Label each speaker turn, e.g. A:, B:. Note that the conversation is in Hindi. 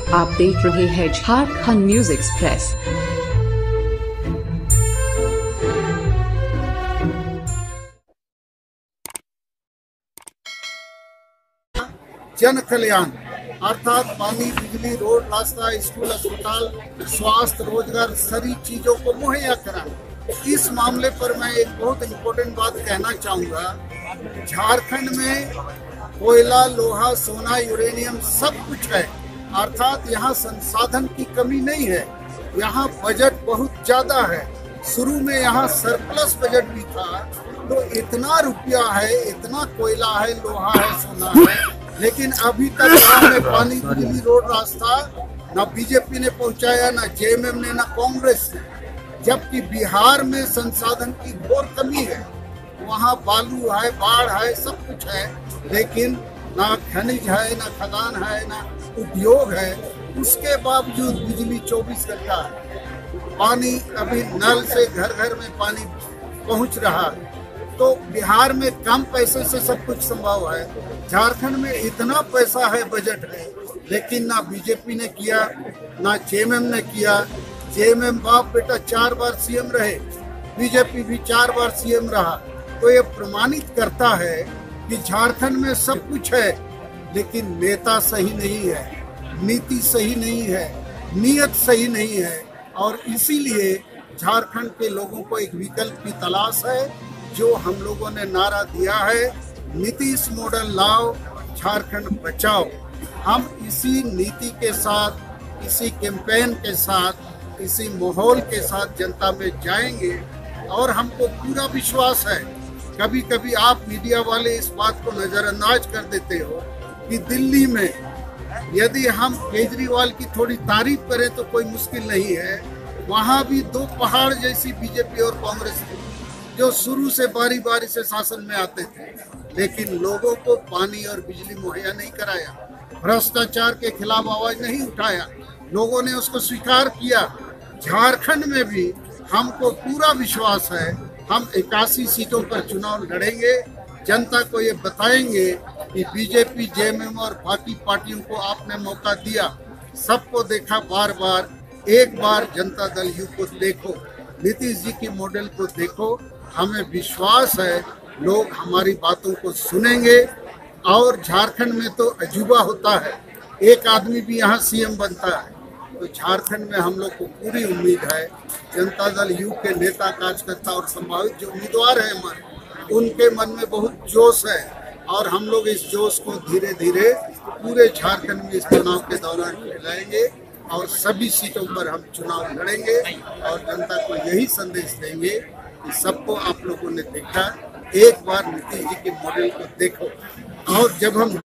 A: आप देख रहे हैं झारखंड न्यूज एक्सप्रेस।
B: जन कल्याण अर्थात पानी, बिजली, रोड, रास्ता, स्कूल, अस्पताल, स्वास्थ्य, रोजगार, सारी चीजों को मुहैया कराना। इस मामले पर मैं एक बहुत इम्पोर्टेंट बात कहना चाहूँगा। झारखंड में कोयला, लोहा, सोना, यूरेनियम सब कुछ है, अर्थात यहाँ संसाधन की कमी नहीं है। यहाँ बजट बहुत ज्यादा है। शुरू में यहाँ सरप्लस बजट भी था, तो इतना रुपया है, इतना कोयला है, लोहा है, सोना है, लेकिन अभी तक गाँव में पानी, बिजली, रोड, रास्ता न बीजेपी ने पहुंचाया, न जेएमएम ने, न कांग्रेस ने। जबकि बिहार में संसाधन की घोर कमी है। वहाँ बालू है, बाढ़ है, सब कुछ है, लेकिन ना खनिज है, ना खदान है, ना उद्योग है। उसके बावजूद बिजली 24 घंटा है, पानी अभी नल से घर घर में पानी पहुंच रहा है। तो बिहार में कम पैसे से सब कुछ संभव है। झारखंड में इतना पैसा है, बजट है, लेकिन ना बीजेपी ने किया, ना जेएमएम ने किया। जेएमएम बाप बेटा 4 बार सीएम रहे, बीजेपी भी 4 बार सीएम रहा। तो ये प्रमाणित करता है कि झारखंड में सब कुछ है, लेकिन नेता सही नहीं है, नीति सही नहीं है, नीयत सही नहीं है। और इसीलिए झारखंड के लोगों को एक विकल्प की तलाश है, जो हम लोगों ने नारा दिया है, नीतीश मॉडल लाओ, झारखंड बचाओ। हम इसी नीति के साथ, इसी कैंपेन के साथ, इसी माहौल के साथ जनता में जाएंगे। और हमको पूरा विश्वास है, कभी कभी आप मीडिया वाले इस बात को नजरअंदाज कर देते हो कि दिल्ली में यदि हम केजरीवाल की थोड़ी तारीफ करें तो कोई मुश्किल नहीं है। वहाँ भी 2 पहाड़ जैसी बीजेपी और कांग्रेस जो शुरू से बारी बारी से शासन में आते थे, लेकिन लोगों को पानी और बिजली मुहैया नहीं कराया, भ्रष्टाचार के खिलाफ आवाज नहीं उठाया, लोगों ने उसको स्वीकार किया। झारखंड में भी हमको पूरा विश्वास है, हम 81 सीटों पर चुनाव लड़ेंगे। जनता को ये बताएंगे कि बीजेपी, जेएमएम और बाकी पार्टियों को आपने मौका दिया, सबको देखा बार बार, एक बार जनता दल यू को देखो, नीतीश जी की मॉडल को देखो। हमें विश्वास है लोग हमारी बातों को सुनेंगे। और झारखंड में तो अजूबा होता है, एक आदमी भी यहाँ सीएम बनता है। तो झारखंड में हम लोग को पूरी उम्मीद है, जनता दल यू के नेता, कार्यकर्ता और संभावित जो उम्मीदवार हैं हमारे, उनके मन में बहुत जोश है। और हम लोग इस जोश को धीरे धीरे पूरे झारखंड में इस चुनाव के दौरान फैलाएंगे और सभी सीटों पर हम चुनाव लड़ेंगे। और जनता को यही संदेश देंगे कि सबको आप लोगों ने देखा, एक बार नीतीश जी के मॉडल को देखो। और जब हम